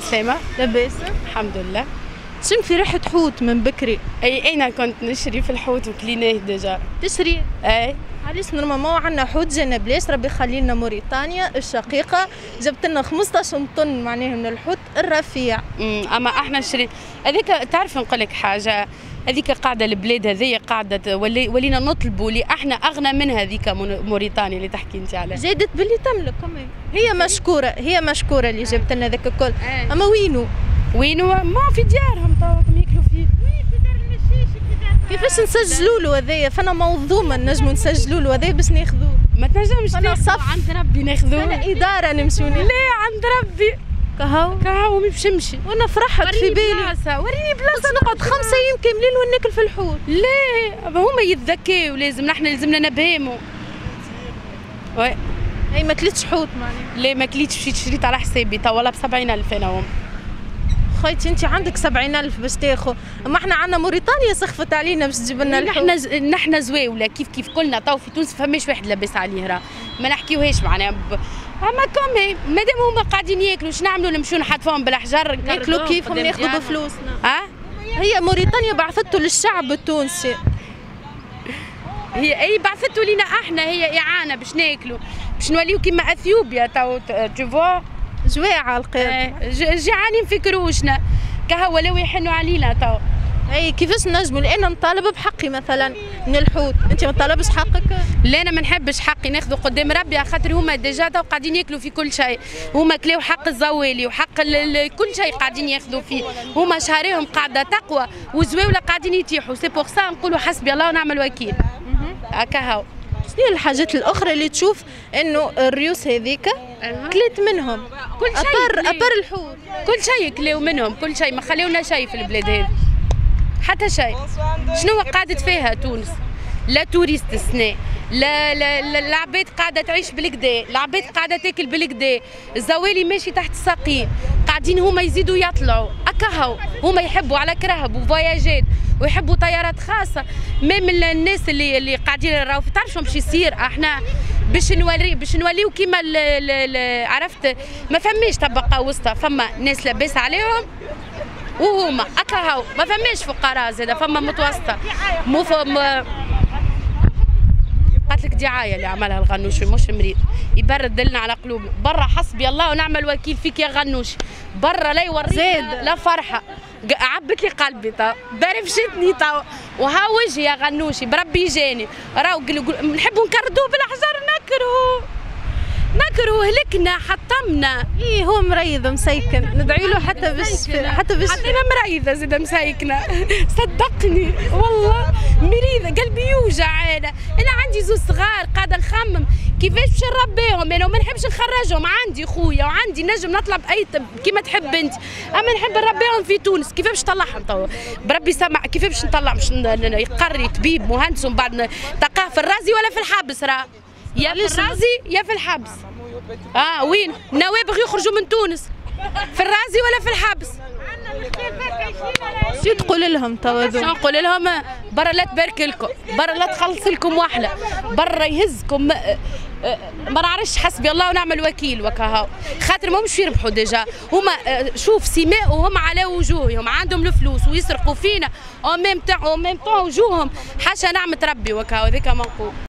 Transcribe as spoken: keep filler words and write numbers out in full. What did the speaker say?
سلامة. لاباس الحمد لله. شم في ريحة حوت من بكري. اي انا كنت نشري في الحوت وكليناه ديجا. تشري؟ اي علاش نورمالمون عندنا حوت جانا بلاش، ربي يخلي لنا موريتانيا الشقيقة جبت لنا خمسطاش طن معناها من الحوت الرفيع. امم اما احنا نشري هذيك. تعرف نقول لك حاجة، هذيك قاعدة البلاد هذيا قاعدة ولي ولينا نطلبوا لي احنا اغنى من هذيك موريتانيا اللي تحكي انت عليها. زادت باللي تملك كمان. هي مشكورة هي مشكورة اللي جبت لنا ذاك الكل. اما وينو؟ وينو؟ ما في ديارهم توا ياكلوا فيه. كيفاش نسجلوا له هذايا؟ فانا موظومه نجموا نسجلوا له هذايا باش ناخذوه. ما تنجمش انا صف عند ربي ناخذوه. انا اداره نمشيو لا عند ربي كهو كهو مش بمشي. وانا فرحت في بالي بلاصة. وريني بلاصه نقعد خمسة ايام كاملين وناكل في الحوت. لا هما يتذكاو، لازم نحن لازمنا نبهموا. وي هي ما كليتش حوت معناها؟ لا ما كليتش، مشيت شريت على حسابي تو والله ب سبعين ألف انا وهم. خيتي انت عندك سبعين ألف باش تاخذ، اما احنا عندنا موريتانيا سخفت علينا باش تجيب لنا الحوت. نحن ز... نحن زواوله كيف كيف كلنا تو في تونس فماش واحد لاباس عليه راه ما نحكيوهاش معناها ب... اما كومي مادام هما قاعدين ياكلوا شنو نعملوا؟ نمشيو نحطوهم بالاحجار ياكلوا كيفهم ناخذوا بفلوسنا. اه هي موريتانيا بعثته للشعب التونسي. هي اي بعثته لينا احنا، هي اعانه باش ناكلوا باش نوليو كيما اثيوبيا تو تشوفوا جواعه القيد. جيعانين في كروشنا كهو لو يحنوا علينا تو. اي كيفاش نجموا؟ لان نطالب بحقي مثلا من الحوت، انت ما طالبش حقك؟ لا انا ما نحبش حقي ناخذه قدام ربي، خاطر هما ديجا تو قاعدين ياكلوا في كل شيء، هما كلاو حق الزوالي وحق كل شيء قاعدين ياخذوا فيه، هما شهريهم قاعده تقوى وزواوله قاعدين يتيحوا، سي بوغ سا نقولوا حسبي الله ونعم الوكيل. هكا هاو. شنو هي الحاجات الاخرى اللي تشوف انه الريوس هذيك كليت منهم؟ كل شيء ابر ابر الحوت كل شيء كلاو منهم، كل شيء ما خليونا شيء في البلاد هذه حتى شيء. شنو قعدت فيها تونس؟ لا توريست السنة، لا لا لا العباد قاعدة تعيش بالكدا، العباد قاعدة تاكل بالكدا، الزوالي ماشي تحت الساقين، قاعدين هما يزيدوا يطلعوا، أكهو هما يحبوا على كرهب وفواياجات ويحبوا طيارات خاصة، ميم الناس اللي اللي قاعدين راهو تعرف شو باش يصير، احنا باش نوري باش نوليو كيما عرفت ما فماش طبقة وسطى، فما ناس لاباس عليهم وهما أكهو ما فماش فقراء زاده، فما متوسطة مو فما. قالت لك دعايه اللي عملها الغنوشي مش مريض، يبرد لنا على قلوبنا، برا حسبي الله ونعم الوكيل فيك يا غنوشي، برا لا يورينا زاد لا فرحه، عبت لي قلبي تو، درفشتني تو، وها وجهي يا غنوشي بربي جاني، راهو نحبوا نكردوه بالاحجار نكرهوا نكرهوا هلكنا حطمنا. ايه هو مريض مسيكن، ندعي له حتى باش حتى باش حطينا مريضه زاد مسيكنه صدقني والله مريضه قلبي يوجع. انا انا عندي زوج صغار قاعده نخمم كيفاش باش نربيهم انا وما نحبش نخرجهم، عندي خويا وعندي نجم نطلع باي كيما تحب انت، اما نحب نربيهم في تونس. كيف باش نطلعهم توا بربي سمع؟ كيف باش نطلع؟ باش يقري طبيب مهندس ومن بعد تلقاه في الرازي ولا في الحبس؟ راه يا في الرازي يا في الحبس. اه وين النوابغ يخرجوا من تونس؟ في الرازي ولا في الحبس؟ شو تقول لهم توا؟ شو نقول لهم؟ برا لا تبارك لكم، برا لا تخلص لكم وحله، برا يهزكم ما نعرفش حسبي الله ونعم الوكيل وكهو، خاطر ما مش يربحوا ديجا هما. شوف سماؤهم على وجوههم، عندهم الفلوس ويسرقوا فينا او ميم تاع او ميم طون وجوههم حاشا نعمه ربي وكهو، هذاك ما نقول.